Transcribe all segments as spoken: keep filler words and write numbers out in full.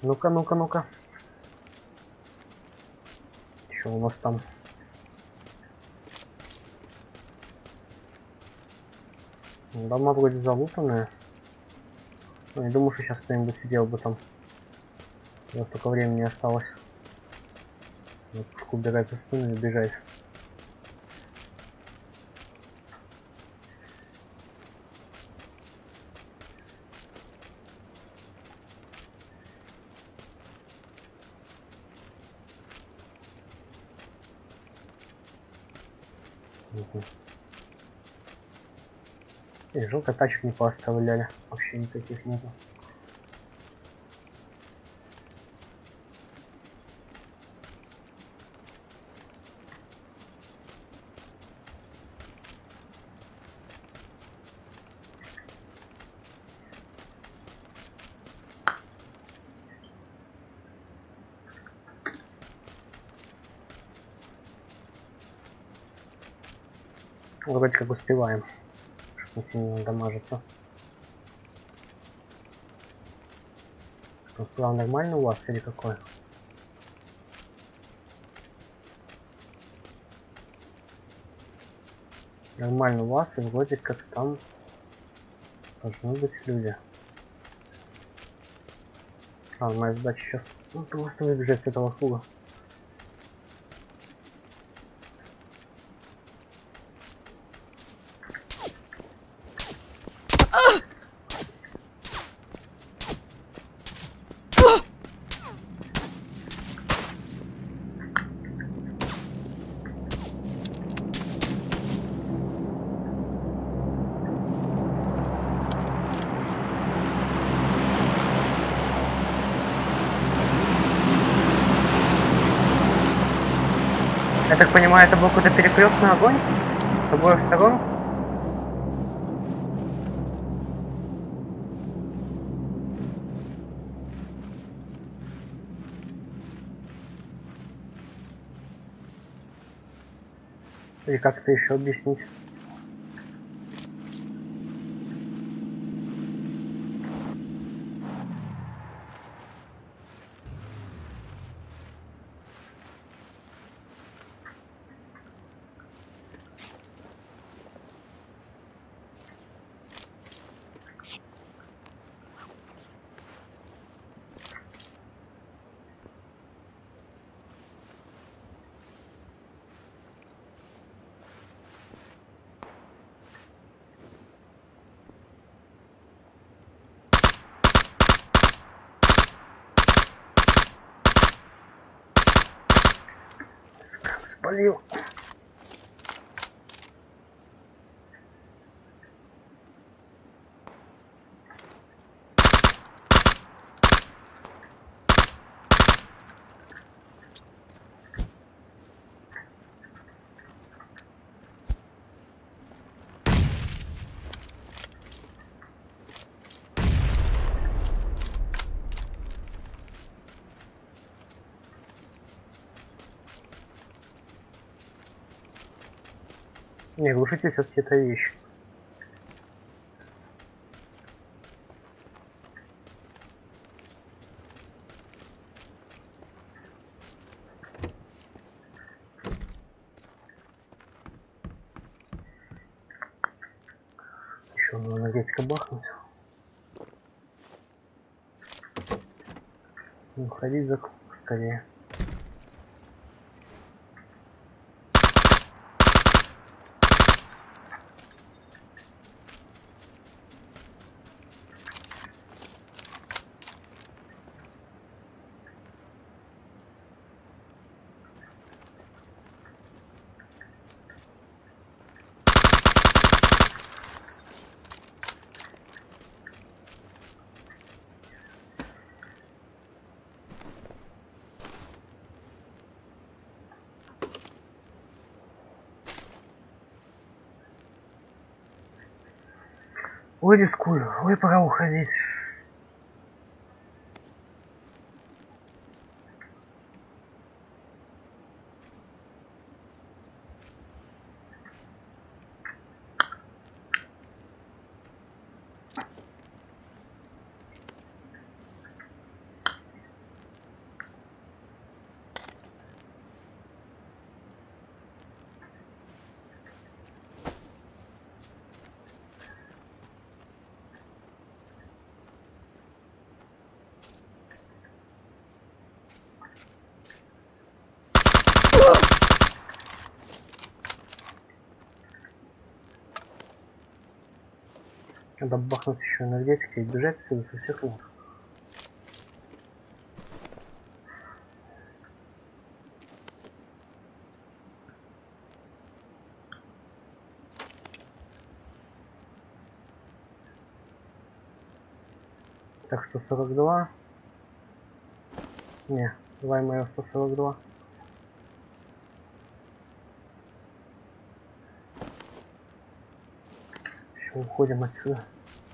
Ну-ка, ну-ка, ну-ка. Что у нас там? Дома вроде залутанные. Ну, не думаю, что сейчас кто-нибудь сидел бы там. Вот только времени осталось. Вот пушку убирать за спину и бежать. Угу. И жалко, тачек не пооставляли. Вообще никаких нету. Вроде как успеваем, чтобы не сильно дамажиться. План нормальный у вас или какой? Нормально у вас, и вроде как там должны быть люди. А, моя задача сейчас ну, просто выбежать с этого круга. Я так понимаю, это был какой-то перекрестный огонь с обоих сторон. Или как это еще объяснить? Спалил. Не, глушитель все-таки это вещь. Еще надо энергетика бахнуть. Ну, ходить за скорее. Ой, рискую. Ой, пора уходить. Надо бахнуть еще энергетикой и бежать отсюда со всех ног. Так, сто сорок два. Не, давай мое сто сорок два. Еще уходим отсюда.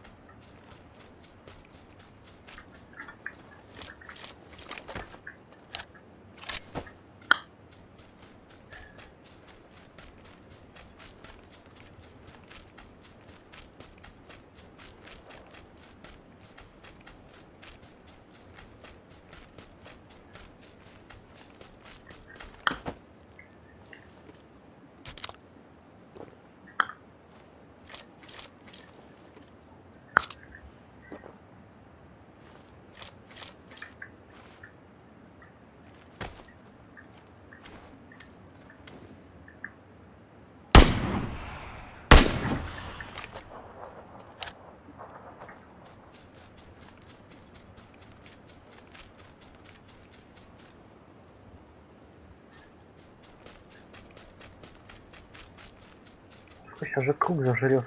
Сейчас же круг зажрет.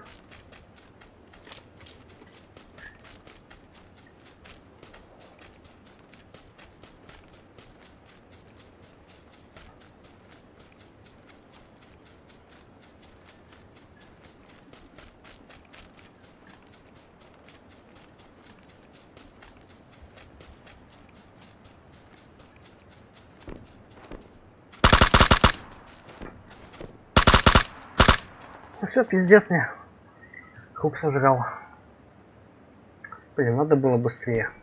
Ну все, пиздец мне. Круг сожрал. Блин, надо было быстрее.